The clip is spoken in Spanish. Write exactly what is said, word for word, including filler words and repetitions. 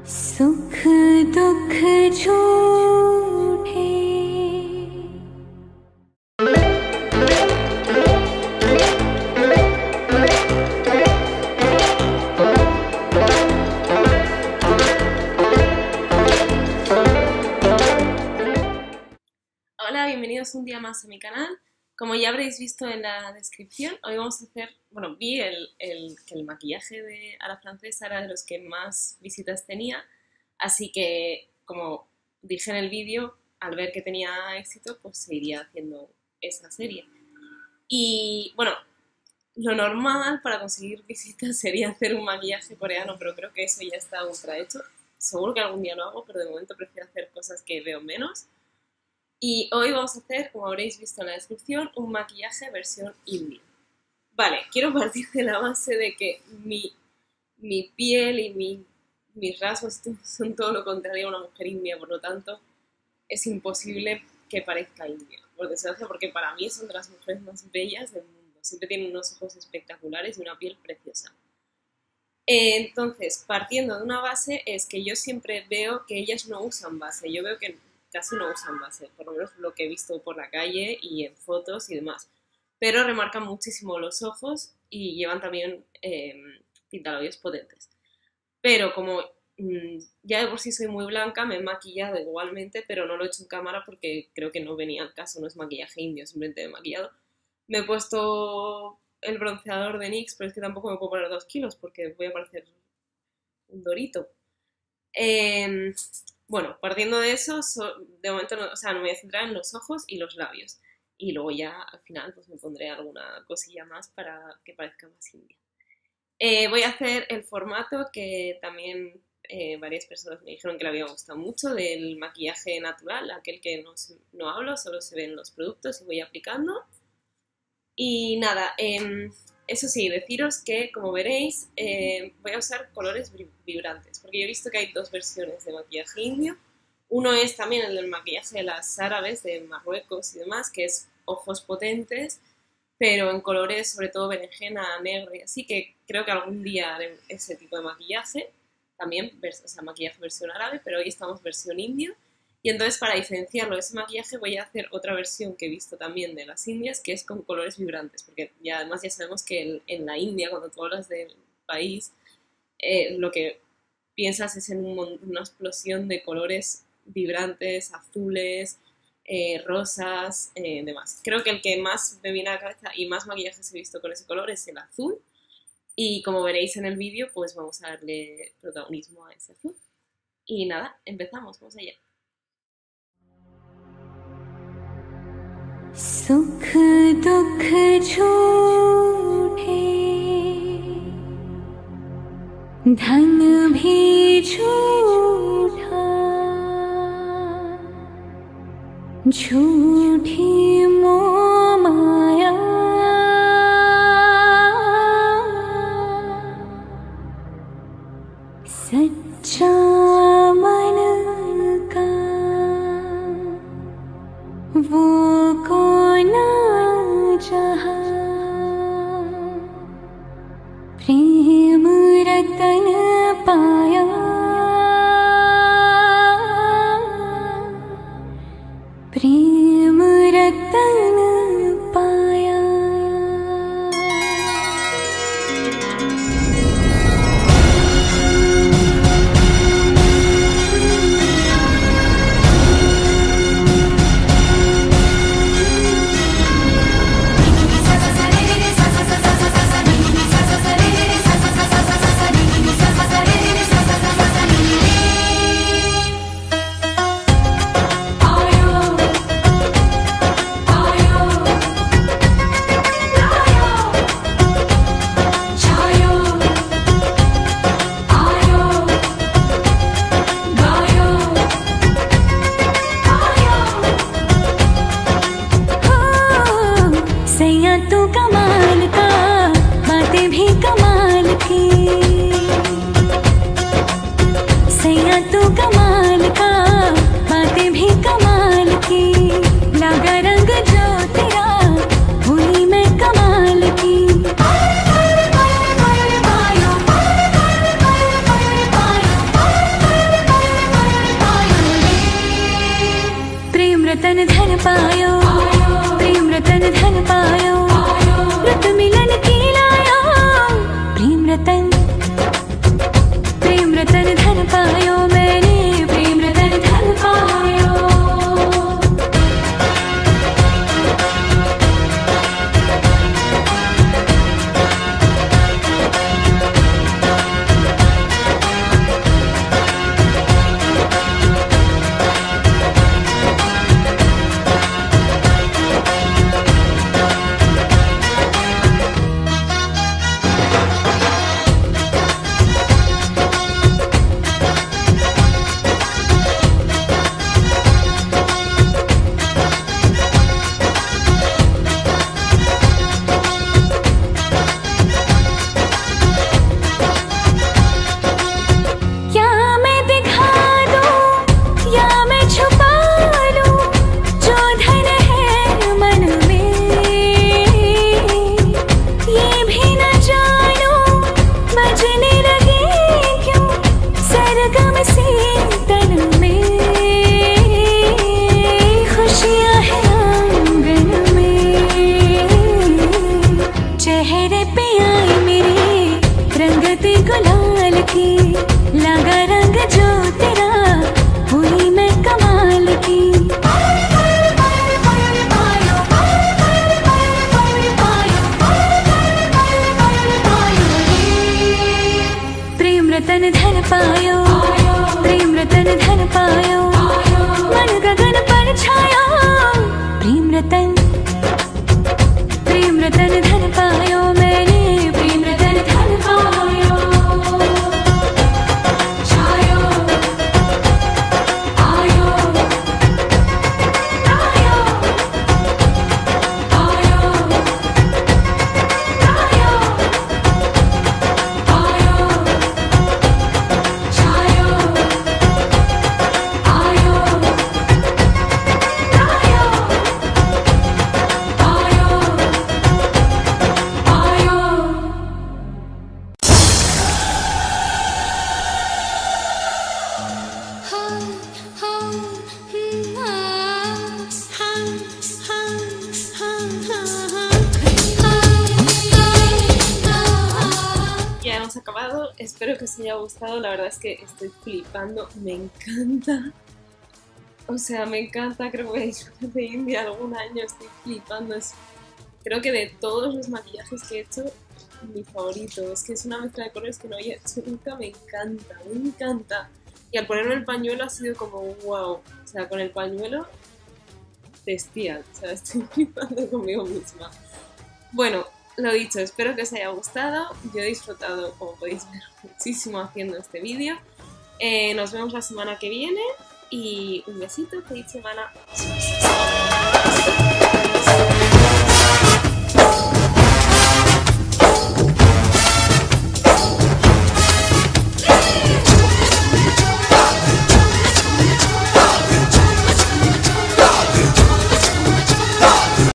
सुख दुख झूठे। Hola, bienvenidos un día más a mi canal. Como ya habréis visto en la descripción, hoy vamos a hacer, bueno, vi el, el, que el maquillaje de a la francesa era de los que más visitas tenía, así que, como dije en el vídeo, al ver que tenía éxito, pues seguiría haciendo esa serie. Y, bueno, lo normal para conseguir visitas sería hacer un maquillaje coreano, pero creo que eso ya está ultra hecho. Seguro que algún día lo hago, pero de momento prefiero hacer cosas que veo menos. Y hoy vamos a hacer, como habréis visto en la descripción, un maquillaje versión india. Vale, quiero partir de la base de que mi, mi piel y mi, mis rasgos son todo lo contrario a una mujer india, por lo tanto es imposible que parezca india, por desgracia, porque para mí son de las mujeres más bellas del mundo. Siempre tienen unos ojos espectaculares y una piel preciosa. Entonces, partiendo de una base, es que yo siempre veo que ellas no usan base. Yo veo que casi no usan base, por lo menos lo que he visto por la calle y en fotos y demás. Pero remarcan muchísimo los ojos y llevan también eh, pintalabios potentes. Pero como mmm, ya de por sí soy muy blanca, me he maquillado igualmente, pero no lo he hecho en cámara porque creo que no venía al caso, no es maquillaje indio, simplemente me he maquillado. Me he puesto el bronceador de NYX, pero es que tampoco me puedo poner dos kilos porque voy a parecer un dorito. Eh, Bueno, partiendo de eso, so, de momento no, o sea, no me voy a centrar en los ojos y los labios. Y luego ya al final pues me pondré alguna cosilla más para que parezca más india. Eh, voy a hacer el formato que también eh, varias personas me dijeron que le había gustado mucho, del maquillaje natural, aquel que no, no hablo, solo se ven los productos y voy aplicando. Y nada, eh, eso sí, deciros que, como veréis, eh, voy a usar colores vibrantes, porque yo he visto que hay dos versiones de maquillaje indio. Uno es también el del maquillaje de las árabes, de Marruecos y demás, que es ojos potentes, pero en colores sobre todo berenjena, negro y así, que creo que algún día haré ese tipo de maquillaje, también, o sea, maquillaje versión árabe, pero hoy estamos versión indio. Y entonces, para diferenciarlo de ese maquillaje, voy a hacer otra versión que he visto también de las indias, que es con colores vibrantes, porque ya, además ya sabemos que en, en la India, cuando tú hablas del país, eh, lo que piensas es en un, una explosión de colores vibrantes, azules, eh, rosas, eh, demás. Creo que el que más me viene a la cabeza y más maquillajes he visto con ese color es el azul, y como veréis en el vídeo, pues vamos a darle protagonismo a ese azul. Y nada, empezamos, vamos allá. सुख दुख झूठे, धन भी झूठा, झूठी मोह माया, सच्चा मन का वो प्रेम रतन पाया, प्रेम रतन पाया। रंगती गुलाल की, लगा रंग जो तेरा, हुई मैं कमाल की। प्रेम रतन धन पायो, प्रेम रतन धन पायो, मन गगन पर छायो। प्रेम रतन, प्रेम रतन धन पायो, मैंने प्रेम रतन धन पायो। छायो, आयो, आयो, आयो, आयो, आयो, छायो, आयो, Ya hemos acabado, espero que os haya gustado, la verdad es que estoy flipando, me encanta, o sea, me encanta, creo que voy a disfrutar de India algún año, estoy flipando, es, creo que de todos los maquillajes que he hecho, mi favorito, es que es una mezcla de colores que no había hecho nunca, me encanta, me encanta, y al ponerme el pañuelo ha sido como wow, o sea, con el pañuelo bestial, o sea, estoy flipando conmigo misma. Bueno, lo dicho, espero que os haya gustado, yo he disfrutado, como podéis ver, muchísimo haciendo este vídeo. Eh, nos vemos la semana que viene y un besito, feliz semana.